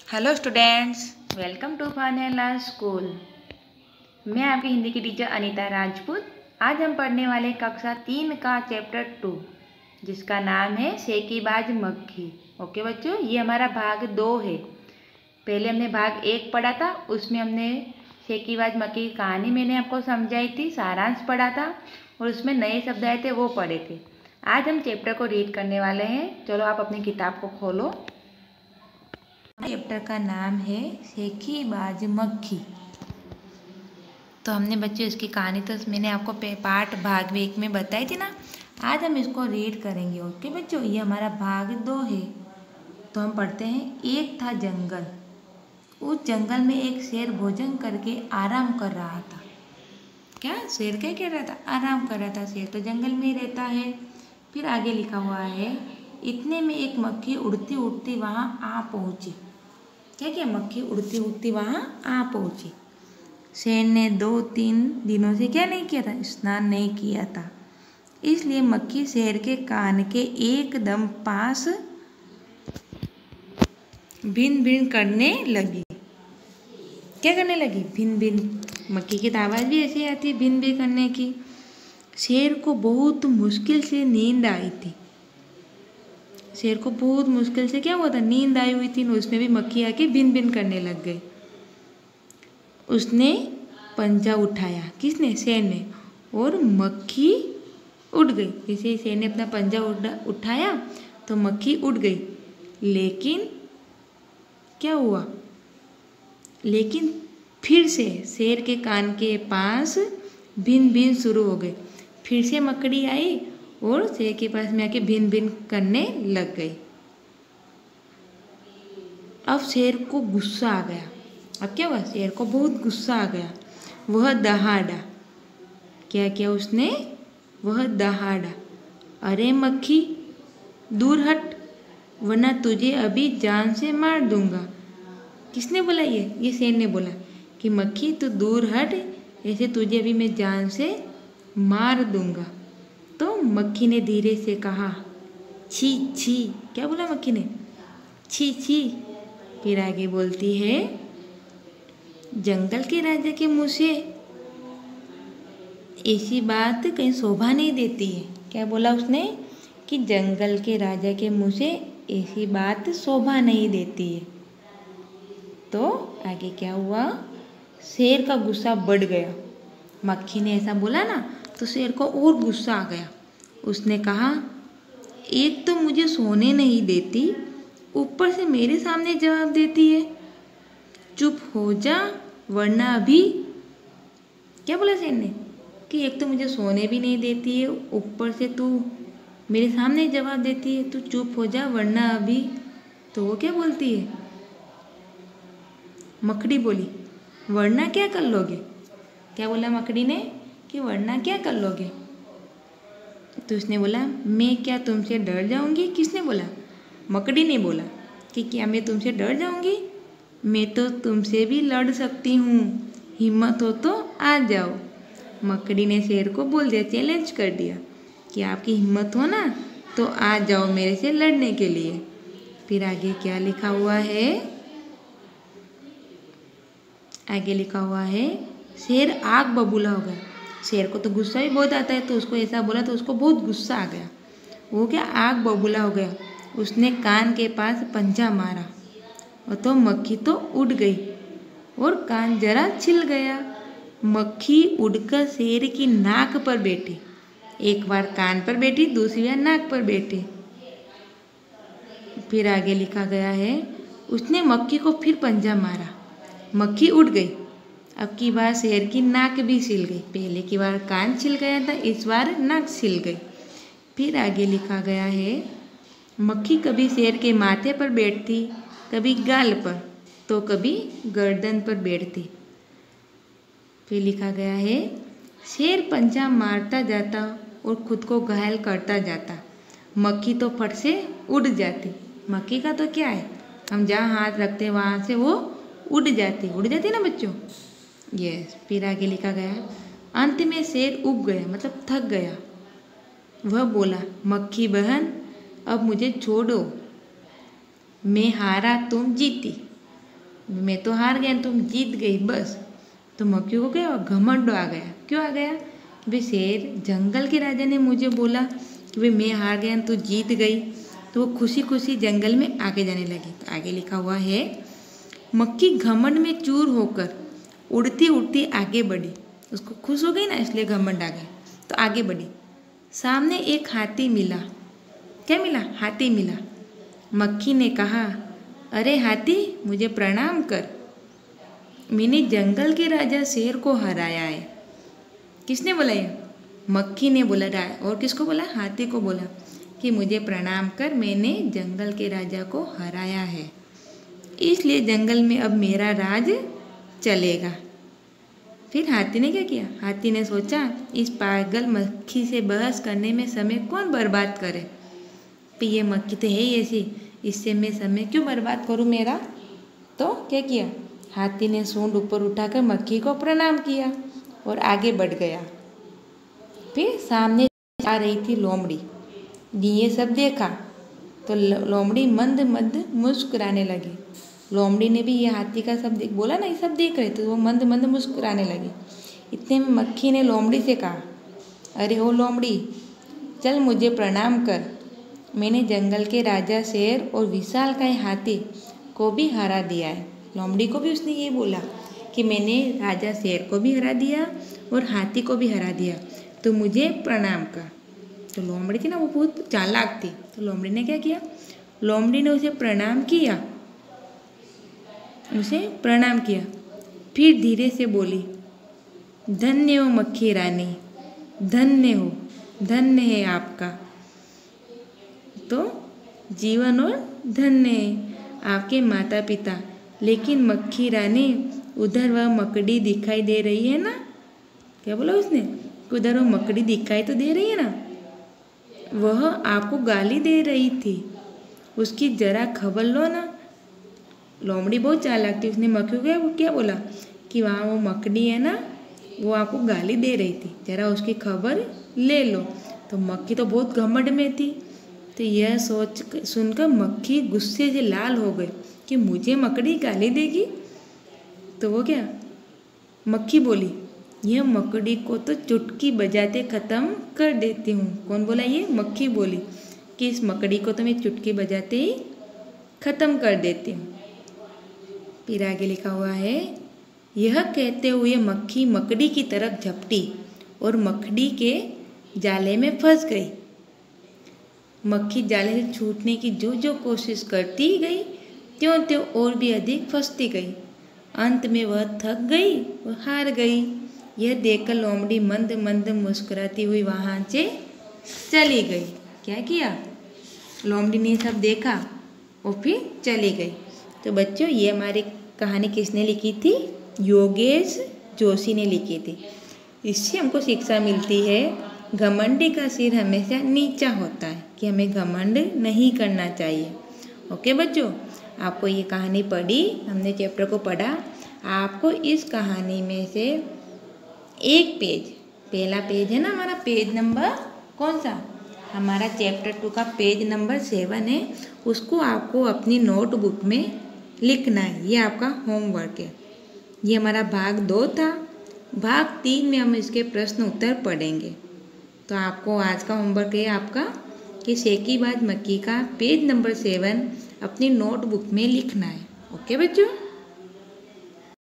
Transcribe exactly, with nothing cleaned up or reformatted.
Hello students, welcome to Fanela school. मैं आपकी हिंदी की टीचर अनीता राजपूत। आज हम पढ़ने वाले कक्षा तीन का चैप्टर टू, जिसका नाम है शेकीबाज मक्खी। ओके बच्चों, ये हमारा भाग दो है। पहले हमने भाग एक पढ़ा था, उसमें हमने शेकीबाज मक्खी की कहानी मैंने आपको समझाई थी, सारांश पढ़ा था और उसमें नए शब्द आए थे वो पढ़े थे। आज हम चैप्टर को रीड करने वाले हैं। चलो आप अपनी किताब को खोलो। चैप्टर का नाम है शेकीबाज मक्खी। तो हमने बच्चों इसकी कहानी तो मैंने आपको पार्ट भाग एक में बताई थी ना। आज हम इसको रीड करेंगे। ओके बच्चों, ये हमारा भाग दो है। तो हम पढ़ते हैं। एक था जंगल, उस जंगल में एक शेर भोजन करके आराम कर रहा था। क्या शेर क्या कह रहा था? आराम कर रहा था। शेर तो जंगल में ही रहता है। फिर आगे लिखा हुआ है, इतने में एक मक्खी उड़ती उड़ती वहाँ आ पहुँची। क्या क्या? मक्खी उड़ती उड़ती वहाँ आ पहुँची। शेर ने दो तीन दिनों से क्या नहीं किया था? स्नान नहीं किया था। इसलिए मक्खी शेर के कान के एकदम पास भिन भिन करने लगी। क्या करने लगी? भिन भिन। मक्खी की आवाज़ भी ऐसी आती है, भिन भिन करने की। शेर को बहुत मुश्किल से नींद आई थी। शेर को बहुत मुश्किल से क्या हुआ था? नींद आई हुई थी। उसमें भी मक्खी आके भिन भिन करने लग गई। उसने पंजा उठाया। किसने? शेर ने। और मक्खी उड़ गई। जैसे शेर ने अपना पंजा उठाया तो मक्खी उड़ गई। लेकिन क्या हुआ? लेकिन फिर से शेर के कान के पास भिन भिन शुरू हो गई। फिर से मकड़ी आई और शेर के पास में आके भिन भिन करने लग गई। अब शेर को गुस्सा आ गया। अब क्या हुआ? शेर को बहुत गुस्सा आ गया। वह दहाड़ा। क्या किया उसने? वह दहाड़ा, अरे मक्खी दूर हट, वरना तुझे अभी जान से मार दूंगा। किसने बोला ये? ये शेर ने बोला कि मक्खी तू दूर हट, ऐसे तुझे अभी मैं जान से मार दूंगा। तो मक्खी ने धीरे से कहा, छी छी। क्या बोला मक्खी ने? छी छी। फिर आगे बोलती है, जंगल के राजा के मुँह से ऐसी बात कहीं शोभा नहीं देती है। क्या बोला उसने? कि जंगल के राजा के मुँह से ऐसी बात शोभा नहीं देती है। तो आगे क्या हुआ? शेर का गुस्सा बढ़ गया। मक्खी ने ऐसा बोला ना, तो शेर को और गुस्सा आ गया। उसने कहा, एक तो मुझे सोने नहीं देती, ऊपर से मेरे सामने जवाब देती है। चुप हो जा, वरना अभी। क्या बोला शेर ने? कि एक तो मुझे सोने भी नहीं देती है, ऊपर से तू मेरे सामने जवाब देती है। तू चुप हो जा, वरना अभी। तो वो क्या बोलती है? मकड़ी बोली, वरना क्या कर लोगे? क्या बोला मकड़ी ने? कि वरना क्या कर लोगे? तो उसने बोला, मैं क्या तुमसे डर जाऊंगी? किसने बोला? मकड़ी ने बोला कि क्या मैं तुमसे डर जाऊंगी? मैं तो तुमसे भी लड़ सकती हूँ, हिम्मत हो तो आ जाओ। मकड़ी ने शेर को बोल दिया, चैलेंज कर दिया कि आपकी हिम्मत हो ना तो आ जाओ मेरे से लड़ने के लिए। फिर आगे क्या लिखा हुआ है? आगे लिखा हुआ है, शेर आग बबूला हो गया। शेर को तो गुस्सा भी बहुत आता है, तो उसको ऐसा बोला तो उसको बहुत गुस्सा आ गया। वो क्या? आग बबूला हो गया। उसने कान के पास पंजा मारा और तो मक्खी तो उड़ गई और कान जरा छिल गया। मक्खी उड़कर शेर की नाक पर बैठी। एक बार कान पर बैठी, दूसरी बार नाक पर बैठी। फिर आगे लिखा गया है, उसने मक्खी को फिर पंजा मारा। मक्खी उड़ गई। अब की बार शेर की नाक भी छिल गई। पहले की बार कान छिल गया था, इस बार नाक छिल गई। फिर आगे लिखा गया है, मक्खी कभी शेर के माथे पर बैठती, कभी गाल पर, तो कभी गर्दन पर बैठती। फिर लिखा गया है, शेर पंजा मारता जाता और खुद को घायल करता जाता, मक्खी तो फट से उड़ जाती। मक्खी का तो क्या है, हम जहाँ हाथ रखते हैं वहाँ से वो उड़ जाती उड़ जाती ना बच्चों। यस। फिर आगे लिखा गया, अंत में शेर उब गया, मतलब थक गया। वह बोला, मक्खी बहन अब मुझे छोड़ो, मैं हारा तुम जीती। मैं तो हार गया, तुम जीत गई बस। तो मक्खी को क्या घमंड आ गया। क्यों आ गया? वे शेर जंगल के राजा ने मुझे बोला कि भाई मैं हार गया तू जीत गई। तो वो खुशी खुशी जंगल में आगे जाने लगी। तो आगे लिखा हुआ है, मक्खी घमंड में चूर होकर उड़ती उड़ती आगे बढ़ी। उसको खुश हो गई ना, इसलिए घमंड आ गया। तो आगे बढ़ी। सामने एक हाथी मिला। क्या मिला? हाथी मिला। मक्खी ने कहा, अरे हाथी, मुझे प्रणाम कर, मैंने जंगल के राजा शेर को हराया है। किसने बोला ये? मक्खी ने बोला। और किसको बोला? हाथी को बोला कि मुझे प्रणाम कर, मैंने जंगल के राजा को हराया है, इसलिए जंगल में अब मेरा राज चलेगा। फिर हाथी ने क्या किया? हाथी ने सोचा, इस पागल मक्खी से बहस करने में समय कौन बर्बाद करे। तो ये मक्खी तो है ही ऐसी, इससे मैं समय क्यों बर्बाद करूँ मेरा। तो क्या किया? हाथी ने सूंड ऊपर उठाकर मक्खी को प्रणाम किया और आगे बढ़ गया। फिर सामने आ रही थी लोमड़ी। ये सब देखा तो लोमड़ी मंद मंद मुस्कुराने लगी। लोमड़ी ने भी ये हाथी का सब देख बोला ना, ये सब देख रहे थे, तो वो मंद मंद मुस्कुराने लगी। इतने में मक्खी ने लोमड़ी से कहा, अरे ओ लोमड़ी, चल मुझे प्रणाम कर, मैंने जंगल के राजा शेर और विशालकाय हाथी को भी हरा दिया है। लोमड़ी को भी उसने ये बोला कि मैंने राजा शेर को भी हरा दिया और हाथी को भी हरा दिया, तो मुझे प्रणाम कर। तो लोमड़ी थी ना, वो बहुत चालाक थी। तो लोमड़ी ने क्या किया? लोमड़ी ने उसे प्रणाम किया, उसे प्रणाम किया। फिर धीरे से बोली, धन्य हो मक्खी रानी, धन्य हो, धन्य है आपका तो जीवन और धन्य है आपके माता पिता। लेकिन मक्खी रानी, उधर वह मकड़ी दिखाई दे रही है ना। क्या बोला उसने? उधर वो मकड़ी दिखाई तो दे रही है ना, वह आपको गाली दे रही थी, उसकी जरा खबर लो ना। लोमड़ी बहुत चालाक थी, उसने मक्खी को क्या, क्या बोला कि वहाँ वो मकड़ी है ना, वो आपको गाली दे रही थी, जरा उसकी खबर ले लो। तो मक्खी तो बहुत घमंड में थी। तो यह सोच सुनकर मक्खी गुस्से से लाल हो गई कि मुझे मकड़ी गाली देगी। तो वो क्या, मक्खी बोली, यह मकड़ी को तो चुटकी बजाते ख़त्म कर देती हूँ। कौन बोला? ये मक्खी बोली कि इस मकड़ी को तो मैं चुटकी बजाते ही ख़त्म कर देती हूँ। फिर आगे लिखा हुआ है, यह कहते हुए मक्खी मकड़ी की तरफ झपटी और मकड़ी के जाले में फंस गई। मक्खी जाले से छूटने की जो जो कोशिश करती गई, त्यों त्यों और भी अधिक फंसती गई। अंत में वह थक गई और हार गई। यह देखकर लोमड़ी मंद मंद मुस्कुराती हुई वहाँ से चली गई। क्या किया? लोमड़ी ने सब देखा और फिर चली गई। तो बच्चों, ये हमारी कहानी किसने लिखी थी? योगेश जोशी ने लिखी थी। इससे हमको शिक्षा मिलती है, घमंडी का सिर हमेशा नीचा होता है, कि हमें घमंड नहीं करना चाहिए। ओके बच्चों, आपको ये कहानी पढ़ी, हमने चैप्टर को पढ़ा। आपको इस कहानी में से एक पेज, पहला पेज है ना हमारा, पेज नंबर कौन सा? हमारा चैप्टर टू का पेज नंबर सेवन है, उसको आपको अपनी नोटबुक में लिखना है। ये आपका होमवर्क है। ये हमारा भाग दो था। भाग तीन में हम इसके प्रश्न उत्तर पढ़ेंगे। तो आपको आज का होमवर्क है आपका कि सेकी बाज मक्की का पेज नंबर सेवन अपनी नोटबुक में लिखना है। ओके बच्चों।